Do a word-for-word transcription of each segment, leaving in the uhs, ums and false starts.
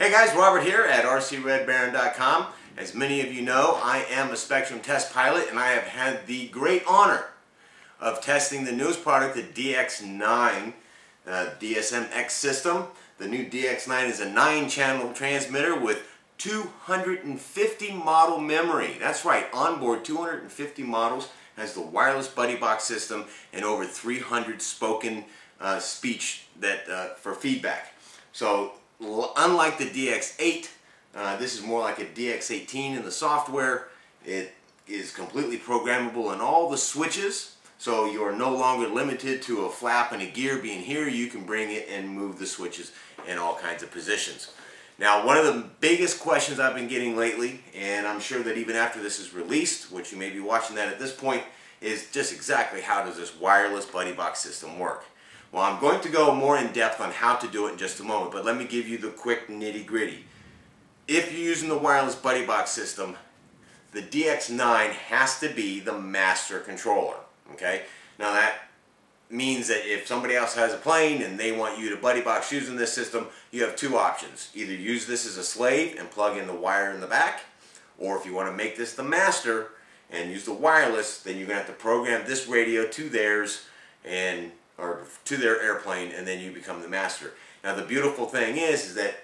Hey guys, Robert here at R C Red Baron dot com. As many of you know, I am a Spektrum test pilot, and I have had the great honor of testing the newest product, the D X nine uh, D S M X system. The new D X nine is a nine channel transmitter with two hundred fifty model memory. That's right, onboard two hundred fifty models, has the wireless buddy box system, and over three hundred spoken uh, speech that uh, for feedback. So unlike the D X eight, uh, this is more like a D X eighteen in the software. It is completely programmable in all the switches, so you are no longer limited to a flap and a gear being here. You can bring it and move the switches in all kinds of positions. Now, one of the biggest questions I've been getting lately, and I'm sure that even after this is released, which you may be watching that at this point, is just exactly how does this wireless buddy box system work? Well, I'm going to go more in depth on how to do it in just a moment, but let me give you the quick nitty gritty. If you're using the wireless buddy box system, the D X nine has to be the master controller. Okay? Now that means that if somebody else has a plane and they want you to buddy box using this system, you have two options. Either use this as a slave and plug in the wire in the back, or if you want to make this the master and use the wireless, then you're going to have to program this radio to theirs and or to their airplane, and then you become the master. Now the beautiful thing is, is that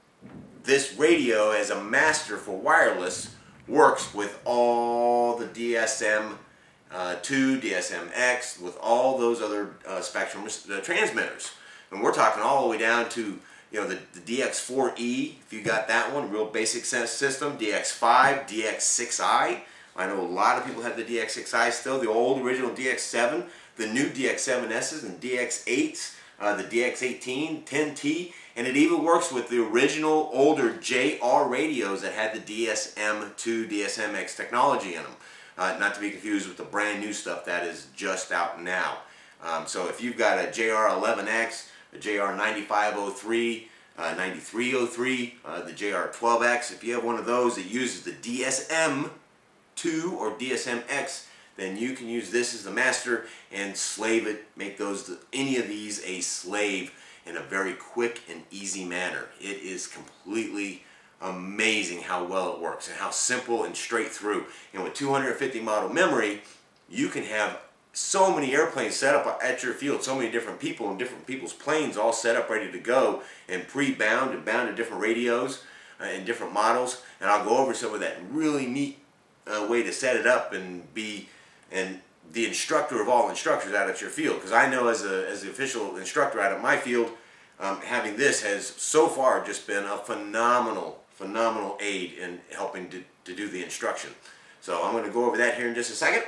this radio as a master for wireless works with all the D S M two, D S M X, with all those other uh, Spektrum uh, transmitters. And we're talking all the way down to, you know, the, the D X four E, if you got that one, real basic system, D X five, D X six I. I know a lot of people have the D X six I still, the old original D X seven, the new D X seven S's and D X eights, uh, the D X eighteen, ten T, and it even works with the original older J R radios that had the D S M two, D S M X technology in them. Uh, not to be confused with the brand new stuff that is just out now. Um, so if you've got a J R eleven X, a J R ninety-five oh three, uh, ninety-three oh three, uh, the J R twelve X, if you have one of those that uses the D S M two or D S M X, then you can use this as the master and slave it, make those any of these a slave in a very quick and easy manner. It is completely amazing how well it works and how simple and straight through. And with two hundred fifty model memory, you can have so many airplanes set up at your field, so many different people and different people's planes all set up ready to go and pre-bound and bound to different radios uh, and different models. And I'll go over some of that really neat uh, way to set it up and be and the instructor of all instructors out at your field. Because I know as, a, as the official instructor out at my field, um, having this has so far just been a phenomenal, phenomenal aid in helping to, to do the instruction. So I'm going to go over that here in just a second.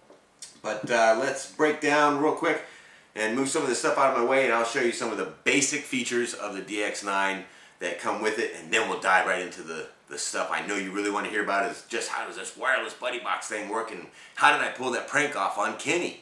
But uh, let's break down real quick and move some of the stuff out of my way, and I'll show you some of the basic features of the D X nine that come with it, and then we'll dive right into the, the stuff I know you really want to hear about, is just how does this wireless buddy box thing work, and how did I pull that prank off on Kenny?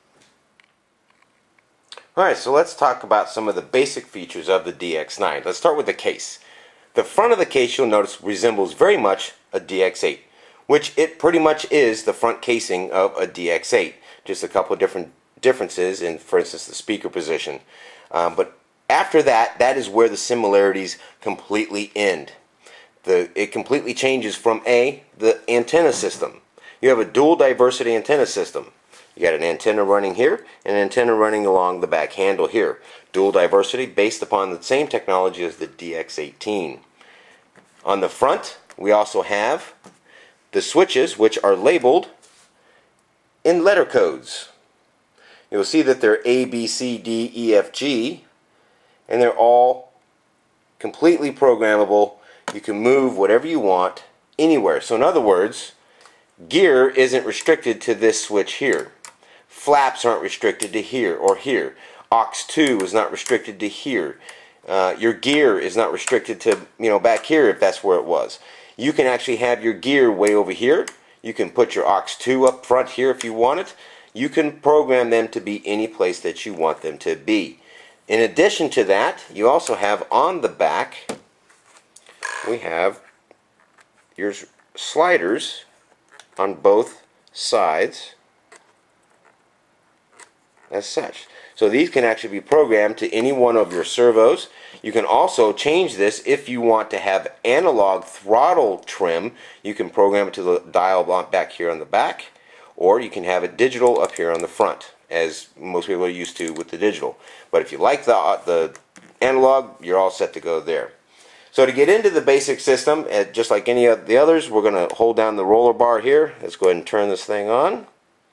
Alright, so let's talk about some of the basic features of the D X nine. Let's start with the case. The front of the case, you'll notice, resembles very much a D X eight, which it pretty much is the front casing of a D X eight. Just a couple of different differences in, for instance, the speaker position. Um, but after that, that is where the similarities completely end. The, it completely changes from A, the antenna system. You have a dual diversity antenna system. You got an antenna running here and an antenna running along the back handle here. Dual diversity based upon the same technology as the D X eighteen. On the front, we also have the switches, which are labeled in letter codes. You'll see that they're A, B, C, D, E, F, G, and they're all completely programmable. You can move whatever you want anywhere. So in other words, gear isn't restricted to this switch here. Flaps aren't restricted to here or here. aux two is not restricted to here. Uh, your gear is not restricted to, you know, back here if that's where it was. You can actually have your gear way over here. You can put your aux two up front here if you want it. You can program them to be any place that you want them to be. In addition to that, you also have on the back, we have your sliders on both sides as such. So these can actually be programmed to any one of your servos. You can also change this if you want to have analog throttle trim. You can program it to the dial back here on the back, or you can have it digital up here on the front, as most people are used to with the digital. But if you like the, uh, the analog, you're all set to go there. So to get into the basic system, uh, just like any of the others, we're going to hold down the roller bar here. Let's go ahead and turn this thing on.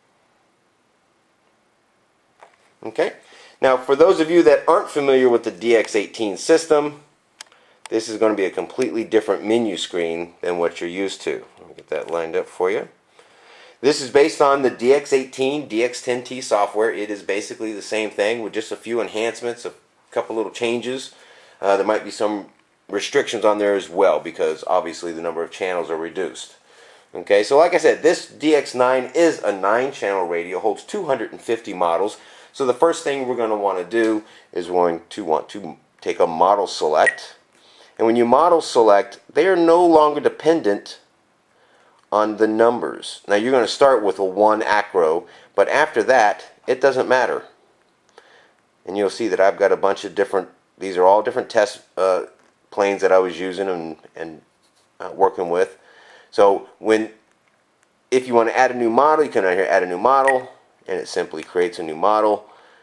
Okay. Now, for those of you that aren't familiar with the D X eighteen system, this is going to be a completely different menu screen than what you're used to. Let me get that lined up for you. This is based on the D X eighteen, D X ten T software. It is basically the same thing with just a few enhancements, a couple little changes. Uh, there might be some restrictions on there as well, because obviously the number of channels are reduced. Okay, so like I said, this D X nine is a nine channel radio, holds two hundred fifty models. So the first thing we're going to want to do is we're going to want to take a model select. And when you model select, they are no longer dependent on the numbers. Now you're going to start with a one acro, but after that it doesn't matter. And you'll see that I've got a bunch of different, these are all different test uh, planes that I was using and, and uh, working with. So when, if you want to add a new model, you come down here, add a new model, and it simply creates a new model.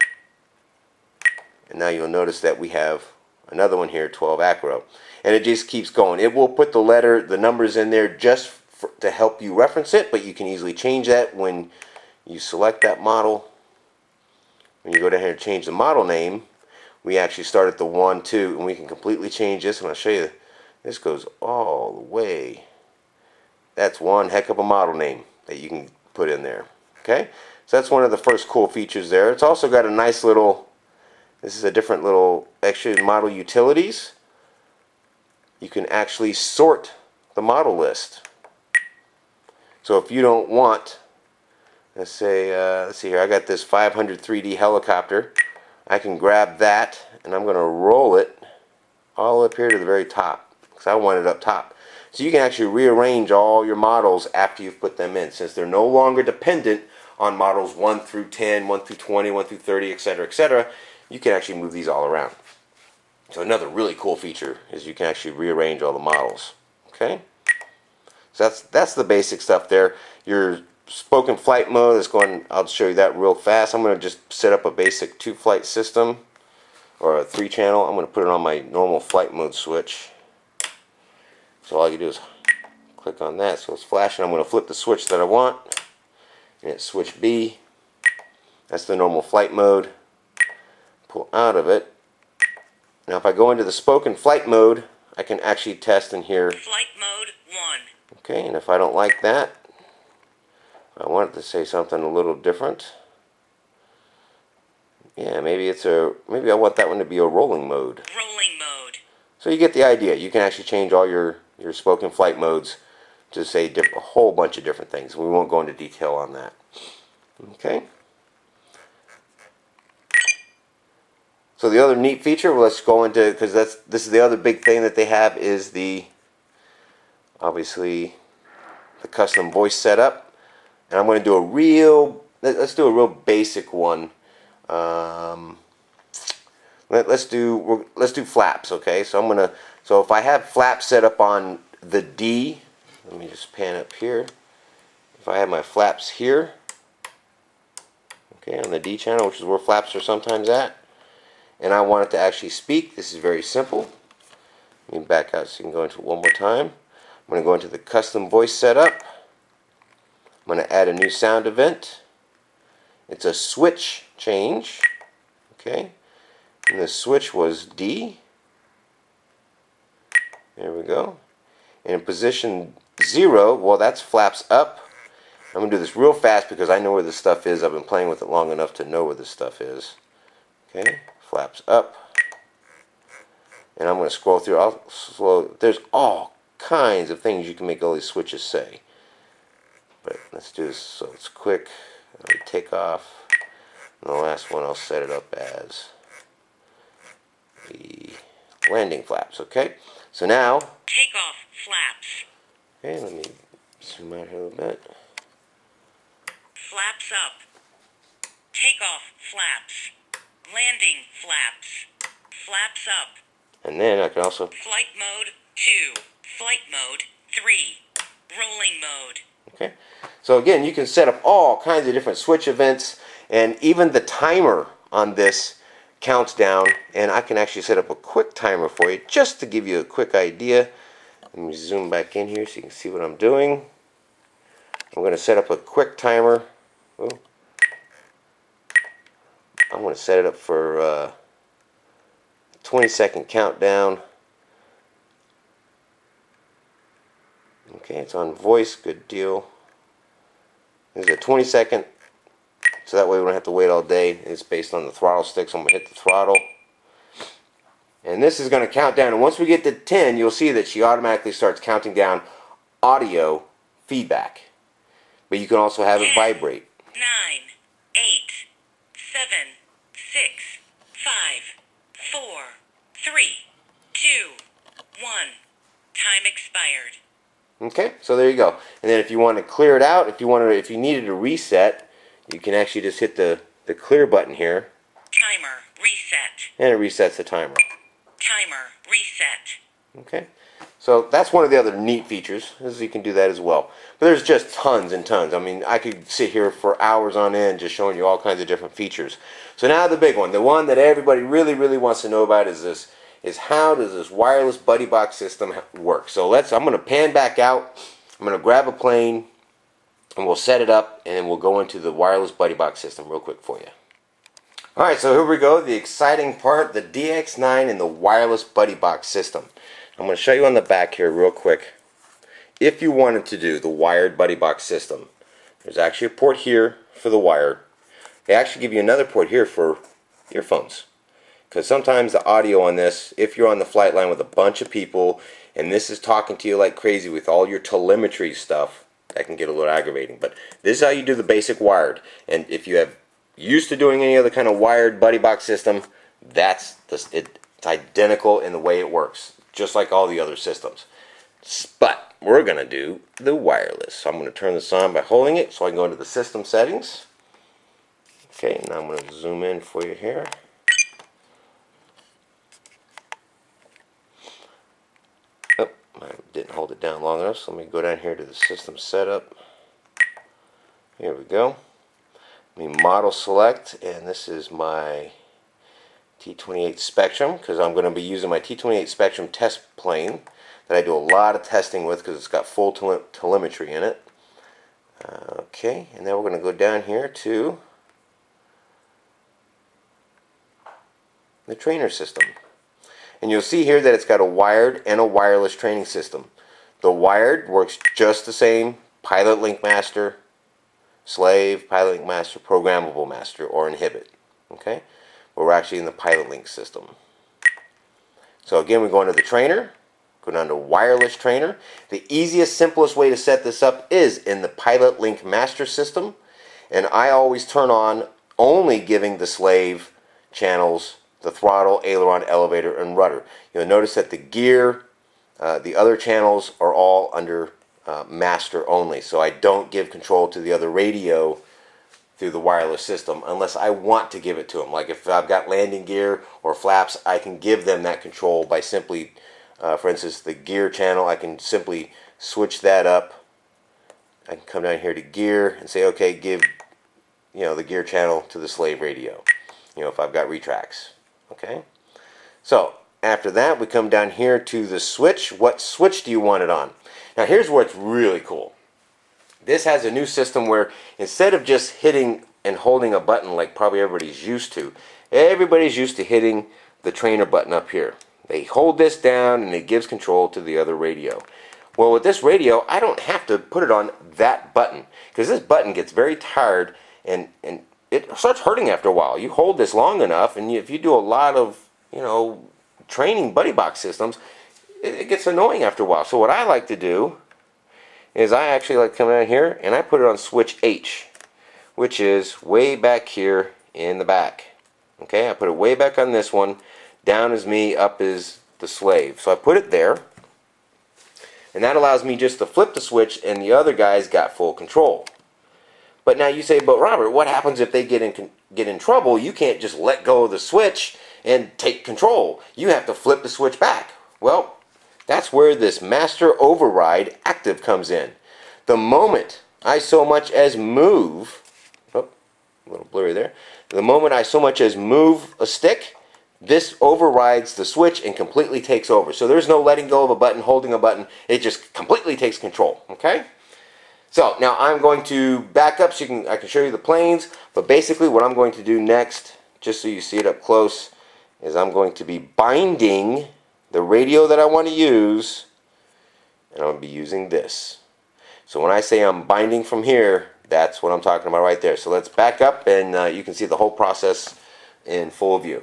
And now you'll notice that we have another one here, twelve acro. And it just keeps going. It will put the letter, the numbers in there just for, to help you reference it, but you can easily change that when you select that model. When you go down here and change the model name, we actually start at the one, two, and we can completely change this. And I'll show you, this goes all the way. That's one heck of a model name that you can put in there. Okay? So that's one of the first cool features there. It's also got a nice little, this is a different little extra model utilities. You can actually sort the model list. So if you don't want, let's say, uh, let's see here, I got this five hundred three D helicopter. I can grab that and I'm going to roll it all up here to the very top, because I want it up top. So you can actually rearrange all your models after you've put them in, since they're no longer dependent on models one through ten, one through twenty, one through thirty, et cetera, et cetera. You can actually move these all around. So another really cool feature is you can actually rearrange all the models. Okay? So that's that's the basic stuff there. Your spoken flight mode is going, I'll show you that real fast. I'm going to just set up a basic two flight system, or a three channel. I'm going to put it on my normal flight mode switch. So all you do is click on that, so it's flashing. I'm going to flip the switch that I want, and it's switch B. That's the normal flight mode. Pull out of it. Now if I go into the spoken flight mode, I can actually test in here. Flight mode one. Okay, and if I don't like that, I want it to say something a little different. Yeah, maybe it's a, maybe I want that one to be a rolling mode. Rolling mode. So you get the idea. You can actually change all your, your spoken flight modes to say diff a whole bunch of different things. We won't go into detail on that. Okay. So the other neat feature, well, let's go into, because that's this is the other big thing that they have, is the, obviously, the custom voice setup. And I'm going to do a real, let's do a real basic one. Um, let, let's do let's do flaps, okay? So I'm gonna, so if I have flaps set up on the D, let me just pan up here. If I have my flaps here, okay, on the D channel, which is where flaps are sometimes at, and I want it to actually speak, this is very simple. Let me back out so you can go into it one more time. I'm going to go into the custom voice setup. I'm going to add a new sound event. It's a switch change. Okay. And the switch was D. There we go. And in position zero, well, that's flaps up. I'm going to do this real fast because I know where this stuff is. I've been playing with it long enough to know where this stuff is. Okay. Flaps up. And I'm going to scroll through. I'll slow. There's all kinds of things you can make all these switches say. But let's do this so it's quick. I'll take off. And the last one I'll set it up as the landing flaps. Okay. So now. Take off flaps. Okay. Let me zoom out here a little bit. Flaps up. Take off flaps. Landing flaps. Flaps up. And then I can also... Flight mode two. Flight mode three. Rolling mode. Okay. So again, you can set up all kinds of different switch events, and even the timer on this counts down, and I can actually set up a quick timer for you just to give you a quick idea. Let me zoom back in here so you can see what I'm doing. I'm going to set up a quick timer. Ooh. I'm going to set it up for uh, twenty second countdown. Okay, it's on voice, good deal. This is a twenty second, so that way we don't have to wait all day. It's based on the throttle stick, so I'm going to hit the throttle. And this is going to count down, and once we get to ten, you'll see that she automatically starts counting down audio feedback. But you can also have it vibrate. nine, eight, seven, six, five, four, three, two, one. Time expired. Okay, so there you go. And then if you want to clear it out, if you want to, if you needed to reset, you can actually just hit the the clear button here. Timer reset. And it resets the timer. Timer reset. Okay, so that's one of the other neat features, is you can do that as well. But there's just tons and tons. I mean, I could sit here for hours on end just showing you all kinds of different features. So now the big one, the one that everybody really, really wants to know about is this, is how does this wireless buddy box system work? So let's, I'm going to pan back out, I'm going to grab a plane, and we'll set it up, and then we'll go into the wireless buddy box system real quick for you. Alright, so here we go, the exciting part, the D X nine and the wireless buddy box system. I'm going to show you on the back here real quick. If you wanted to do the wired buddy box system, there's actually a port here for the wired. They actually give you another port here for earphones. Because sometimes the audio on this, if you're on the flight line with a bunch of people, and this is talking to you like crazy with all your telemetry stuff, that can get a little aggravating. But this is how you do the basic wired. And if you have used to doing any other kind of wired buddy box system, that's the, it, it's identical in the way it works, just like all the other systems. But we're going to do the wireless. So I'm going to turn this on by holding it so I can go into the system settings. Okay, now I'm going to zoom in for you here. Oh, I didn't hold it down long enough, so let me go down here to the system setup. Here we go. Let me model select, and this is my T twenty-eight Spektrum, because I'm going to be using my T twenty-eight Spektrum test plane that I do a lot of testing with because it's got full tele telemetry in it. Uh, okay, and then we're going to go down here to the trainer system. And you'll see here that it's got a wired and a wireless training system. The wired works just the same, Pilot Link Master, Slave, Pilot Link Master, Programmable Master, or Inhibit. Okay? But we're actually in the Pilot Link system. So again, we go into the trainer, go down to wireless trainer. The easiest, simplest way to set this up is in the Pilot Link Master system. And I always turn on only giving the slave channels the throttle, aileron, elevator, and rudder. You'll notice that the gear, uh, the other channels are all under uh, master only. So I don't give control to the other radio through the wireless system unless I want to give it to them. Like if I've got landing gear or flaps, I can give them that control by simply, uh, for instance, the gear channel, I can simply switch that up. I can come down here to gear and say, okay, give you know the gear channel to the slave radio. You know, if I've got retracts. Okay, so after that we come down here to the switch. What switch do you want it on? Now here's where it's really cool. This has a new system where instead of just hitting and holding a button like probably everybody's used to, everybody's used to hitting the trainer button up here. They hold this down and it gives control to the other radio. Well, with this radio, I don't have to put it on that button because this button gets very tired and and it starts hurting after a while. You hold this long enough, and if you do a lot of, you know, training buddy box systems, it, it gets annoying after a while. So what I like to do is I actually like to come down here, and I put it on switch H, which is way back here in the back. Okay, I put it way back on this one. Down is me, up is the slave. So I put it there, and that allows me just to flip the switch, and the other guy's got full control. But now you say, but Robert, what happens if they get in get in trouble? You can't just let go of the switch and take control. You have to flip the switch back. Well, that's where this master override active comes in. The moment I so much as move, oh, a little blurry there, the moment I so much as move a stick, this overrides the switch and completely takes over. So there's no letting go of a button, holding a button. It just completely takes control. Okay? So now I'm going to back up so you can I can show you the planes. But basically what I'm going to do next, just so you see it up close, is I'm going to be binding the radio that I want to use, and I'm going to be using this. So when I say I'm binding from here, that's what I'm talking about right there. So let's back up and uh, you can see the whole process in full view.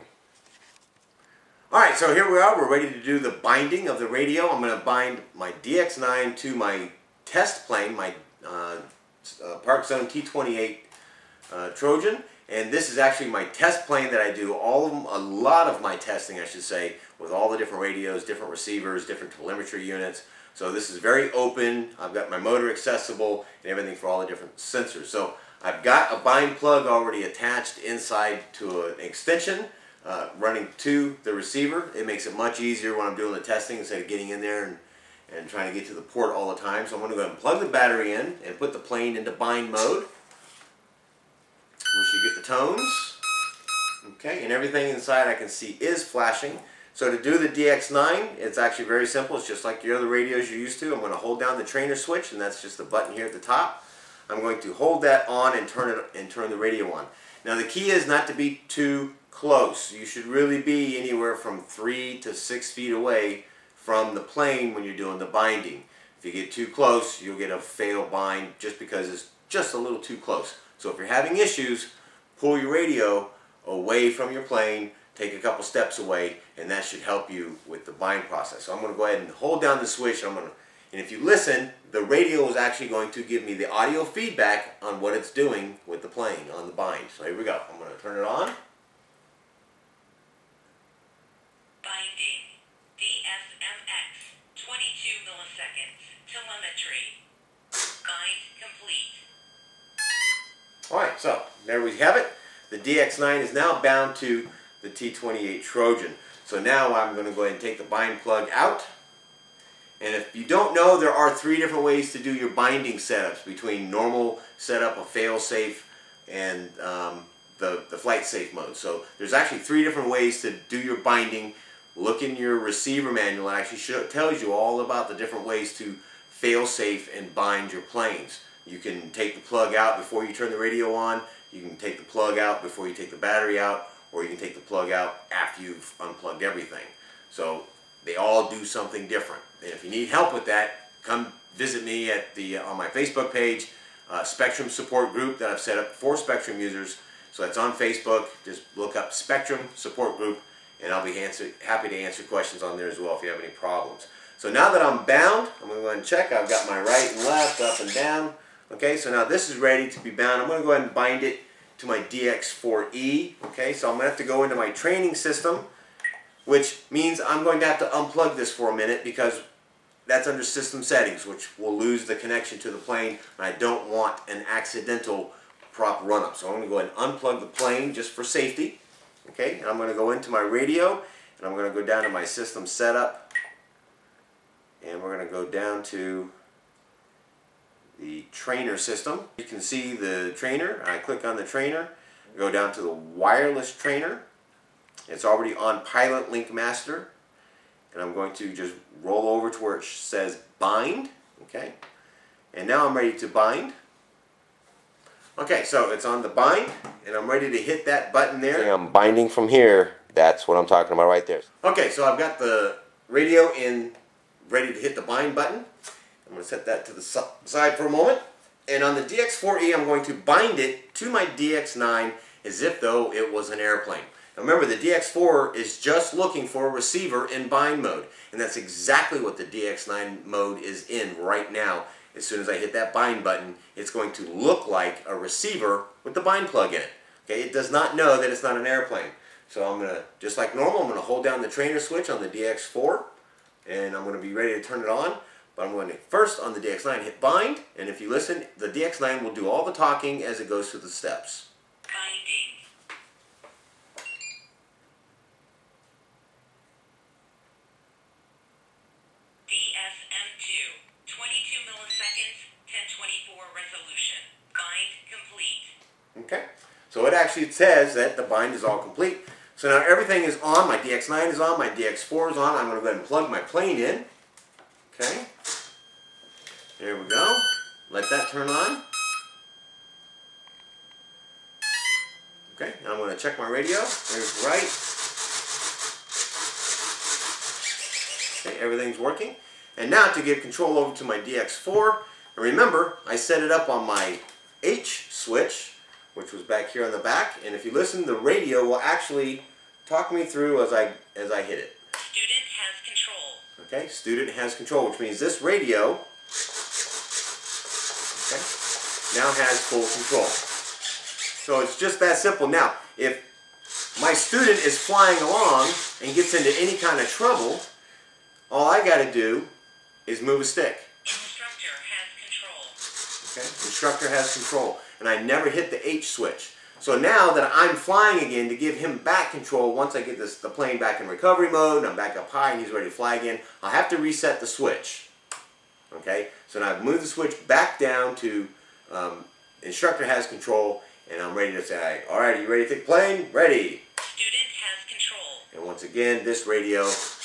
Alright, so here we are. We're ready to do the binding of the radio. I'm going to bind my D X nine to my test plane, my uh, uh, Park Zone T twenty-eight uh, Trojan. And this is actually my test plane that I do all of them, a lot of my testing, I should say, with all the different radios, different receivers, different telemetry units. So this is very open. I've got my motor accessible and everything for all the different sensors. So I've got a bind plug already attached inside to an extension uh, running to the receiver. It makes it much easier when I'm doing the testing instead of getting in there and, and trying to get to the port all the time. So I'm going to go ahead and plug the battery in and put the plane into bind mode. Once you get the tones, okay, and everything inside I can see is flashing. So to do the D X nine, it's actually very simple. It's just like your other radios you're used to. I'm going to hold down the trainer switch, and that's just the button here at the top. I'm going to hold that on and turn it and turn the radio on. Now the key is not to be too close. You should really be anywhere from three to six feet away from the plane when you're doing the binding. If you get too close, you'll get a fail bind just because it's just a little too close. So if you're having issues, pull your radio away from your plane, take a couple steps away, and that should help you with the bind process. So I'm going to go ahead and hold down the switch. I'm going to, and if you listen, the radio is actually going to give me the audio feedback on what it's doing with the plane on the bind. So here we go. I'm going to turn it on. Binding. D S M X. twenty-two milliseconds. Telemetry. Bind complete. Alright, so there we have it. The D X nine is now bound to the T twenty-eight Trojan. So now I'm going to go ahead and take the bind plug out. And if you don't know, there are three different ways to do your binding setups between normal setup, a fail-safe, and um, the, the flight-safe mode. So there's actually three different ways to do your binding. Look in your receiver manual. It actually show, tells you all about the different ways to fail-safe and bind your planes. You can take the plug out before you turn the radio on. You can take the plug out before you take the battery out. Or you can take the plug out after you've unplugged everything. So they all do something different. And if you need help with that, come visit me at the uh, on my Facebook page, uh, Spektrum Support Group that I've set up for Spektrum users. So that's on Facebook. Just look up Spektrum Support Group, and I'll be answer, happy to answer questions on there as well if you have any problems. So now that I'm bound, I'm going to go ahead and check. I've got my right and left, up and down. Okay, so now this is ready to be bound. I'm going to go ahead and bind it to my D X four E. Okay, so I'm going to have to go into my training system, which means I'm going to have to unplug this for a minute because that's under system settings, which will lose the connection to the plane, and I don't want an accidental prop run-up. So I'm going to go ahead and unplug the plane just for safety. Okay, and I'm going to go into my radio, and I'm going to go down to my system setup, and we're going to go down to the trainer system. You can see the trainer. I click on the trainer, go down to the wireless trainer. It's already on Pilot Link Master, and I'm going to just roll over to where it says bind. Okay, and now I'm ready to bind. Okay, so it's on the bind, and I'm ready to hit that button there. I'm binding from here. That's what I'm talking about right there. Okay, so I've got the radio in, ready to hit the bind button. I'm going to set that to the side for a moment. And on the D X four E, I'm going to bind it to my D X nine as if though it was an airplane. Now remember, the D X four is just looking for a receiver in bind mode. And that's exactly what the D X nine mode is in right now. As soon as I hit that bind button, it's going to look like a receiver with the bind plug in it. Okay, it does not know that it's not an airplane. So I'm going to, just like normal, I'm going to hold down the trainer switch on the D X four. And I'm going to be ready to turn it on. But I'm going to first on the D X nine hit bind, and if you listen, the D X nine will do all the talking as it goes through the steps. Binding. D S M two, twenty-two milliseconds, ten twenty-four resolution. Bind complete. Okay, so it actually says that the bind is all complete. So now everything is on, my D X nine is on, my D X four is on. I'm going to go ahead and plug my plane in. Okay, there we go. Let that turn on. Okay, now I'm going to check my radio. There's right. Okay, everything's working. And now to give control over to my D X four, and remember, I set it up on my H switch, which was back here on the back, and if you listen, the radio will actually talk me through as I as I hit it. Student has control. Okay, student has control, which means this radio okay, now has full control. So it's just that simple. Now, if my student is flying along and gets into any kind of trouble, all I got to do is move a stick. Instructor has control. Okay, instructor has control. And I never hit the H switch. So now that I'm flying again, to give him back control, once I get this, the plane back in recovery mode, and I'm back up high and he's ready to fly again, I'll have to reset the switch. Okay, so now I've moved the switch back down to um, instructor has control, and I'm ready to say, all right, are you ready to take the plane? Ready. Student has control. And once again, this radio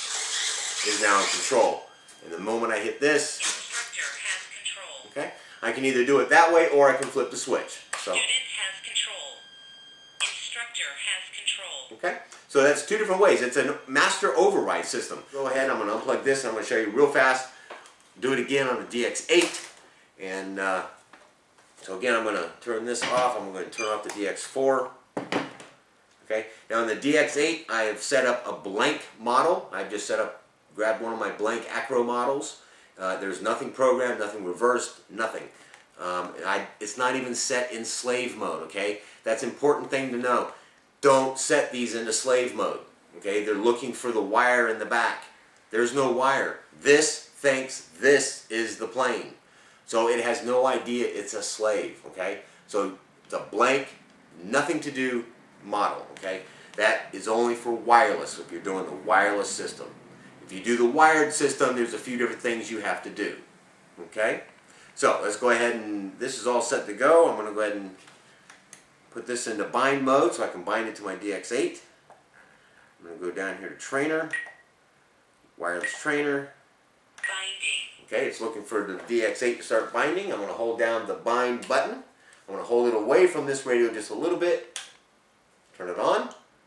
is now in control. And the moment I hit this, Instructor has control. okay, I can either do it that way or I can flip the switch. So. Student has control. Instructor has control. Okay, so that's two different ways. It's a master override system. Go ahead, I'm going to unplug this and I'm going to show you real fast. Do it again on the D X eight. And uh, so again, I'm going to turn this off. I'm going to turn off the D X four. Okay, now on the D X eight, I have set up a blank model. I've just set up, grabbed one of my blank acro models. Uh, there's nothing programmed, nothing reversed, nothing. Um, I, it's not even set in slave mode, okay? That's an important thing to know. Don't set these into slave mode, okay? They're looking for the wire in the back. There's no wire. This thinks this is the plane. So it has no idea it's a slave, okay? So the blank, nothing to do model, okay? That is only for wireless if you're doing the wireless system. If you do the wired system, there's a few different things you have to do, okay? So let's go ahead and, this is all set to go. I'm going to go ahead and put this into bind mode so I can bind it to my D X eight. I'm going to go down here to trainer, wireless trainer. Binding. Okay, it's looking for the D X eight to start binding. I'm going to hold down the bind button. I'm going to hold it away from this radio just a little bit. Turn it on.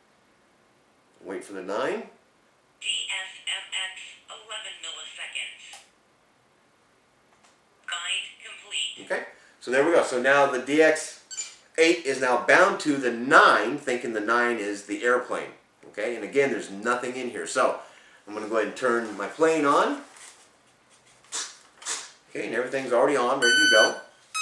Wait for the nine. D S M X, eleven milliseconds. Bind complete. Okay, so there we go. So now the D X eight is now bound to the nine, thinking the nine is the airplane. Okay, and again, there's nothing in here. So I'm going to go ahead and turn my plane on. Okay, and everything's already on, ready to go.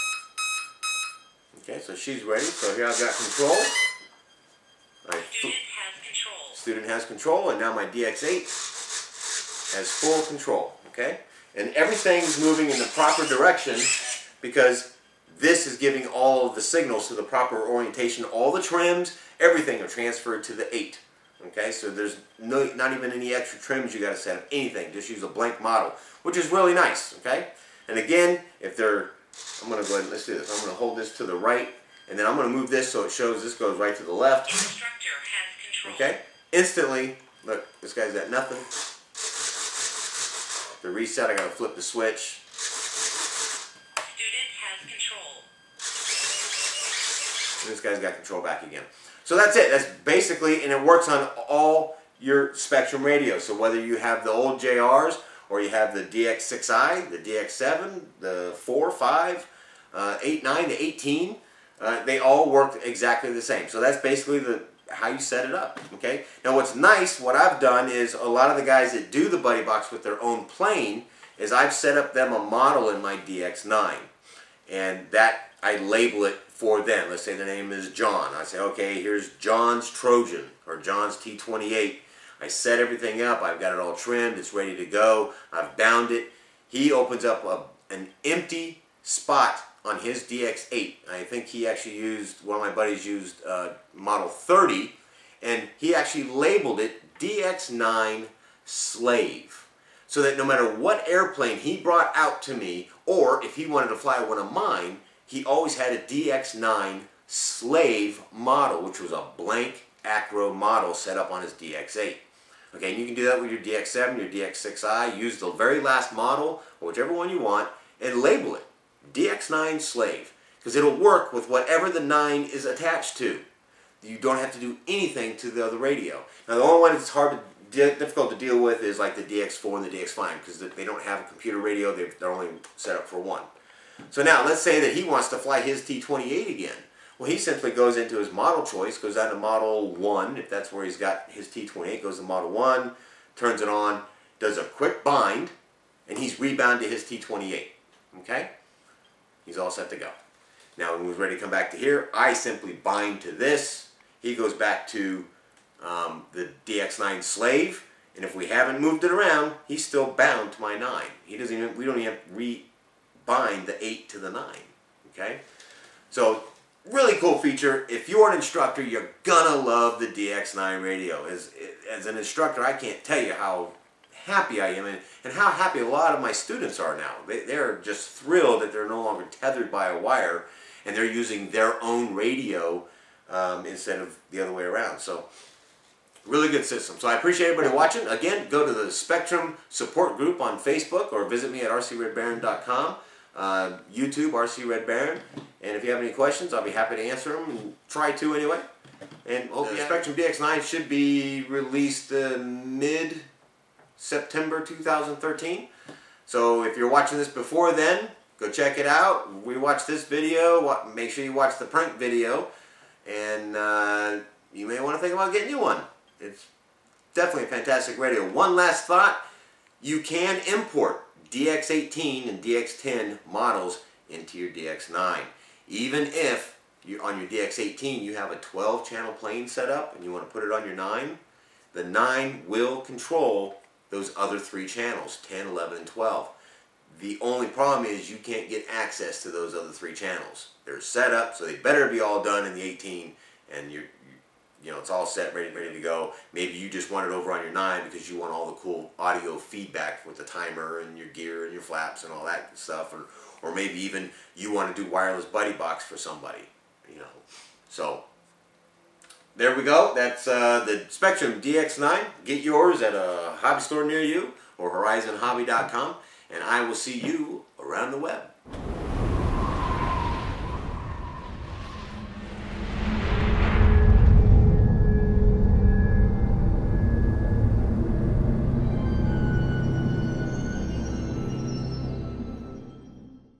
Okay, so she's ready. So here I've got control. Right. Student has control. Student has control, and now my D X eight has full control. Okay, and everything's moving in the proper direction because this is giving all of the signals to the proper orientation. All the trims, everything are transferred to the eight. Okay, so there's no, not even any extra trims you got to set up, anything. Just use a blank model, which is really nice. Okay, and again, if they're, I'm going to go ahead and let's do this. I'm going to hold this to the right, and then I'm going to move this so it shows this goes right to the left. Instructor has control. Okay, instantly, look, this guy's got nothing. To reset, I got to flip the switch. Student has control. And this guy's got control back again. So that's it. That's basically, and it works on all your Spektrum radios. So whether you have the old J Rs or you have the D X six i, the D X seven, the four, five, uh, eight, nine, the eighteen, uh, they all work exactly the same. So that's basically the how you set it up. Okay. Now what's nice, what I've done is a lot of the guys that do the buddy box with their own plane is I've set up them a model in my D X nine, and that I label it for them. Let's say the name is John. I say, okay, here's John's Trojan or John's T twenty-eight. I set everything up. I've got it all trimmed. It's ready to go. I've bound it. he opens up a, an empty spot on his D X eight. I think he actually used, one of my buddies used uh, model thirty, and he actually labeled it D X nine Slave. So that no matter what airplane he brought out to me, or if he wanted to fly one of mine, he always had a D X nine Slave model, which was a blank acro model set up on his D X eight. Okay, and you can do that with your D X seven, your D X six I. Use the very last model, or whichever one you want, and label it D X nine Slave, because it'll work with whatever the nine is attached to. You don't have to do anything to the other radio. Now, the only one that's hard to difficult to deal with is like the D X four and the D X five, because they don't have a computer radio. They're only set up for one. So now, let's say that he wants to fly his T twenty-eight again. Well, he simply goes into his model choice, goes down to model one, if that's where he's got his T twenty-eight, goes to model one, turns it on, does a quick bind, and he's rebound to his T twenty-eight. Okay? He's all set to go. Now, when he's ready to come back to here, I simply bind to this. He goes back to um, the D X nine Slave, and if we haven't moved it around, he's still bound to my nine. He doesn't even, we don't even have to rebind the eight to the nine. Okay? So, really cool feature. If you're an instructor, you're gonna love the D X nine radio. As, as an instructor, I can't tell you how happy I am, and, and how happy a lot of my students are now. They, they're just thrilled that they're no longer tethered by a wire, and they're using their own radio um, instead of the other way around. So, really good system. So I appreciate everybody watching. Again, go to the Spektrum support group on Facebook, or visit me at R C Red Baron dot com. Uh, YouTube, RCRedBaron. And if you have any questions, I'll be happy to answer them, and try to anyway. And hopefully the Spektrum D X nine should be released uh, mid September two thousand thirteen. So if you're watching this before then, go check it out. We watch this video. Make sure you watch the prank video. And uh, you may want to think about getting you one. It's definitely a fantastic radio. One last thought. You can import D X eighteen and D X ten models into your D X nine. Even if you, on your D X eighteen you have a twelve channel plane set up and you want to put it on your nine, the nine will control those other three channels, ten, eleven, and twelve. The only problem is you can't get access to those other three channels. They're set up, so they better be all done in the eighteen, and you're, you know, it's all set, ready, ready to go. Maybe you just want it over on your nine because you want all the cool audio feedback with the timer and your gear and your flaps and all that stuff, or, or maybe even you want to do wireless buddy box for somebody, you know. So there we go. That's uh, the Spektrum D X nine. Get yours at a hobby store near you, or horizon hobby dot com, and I will see you around the web.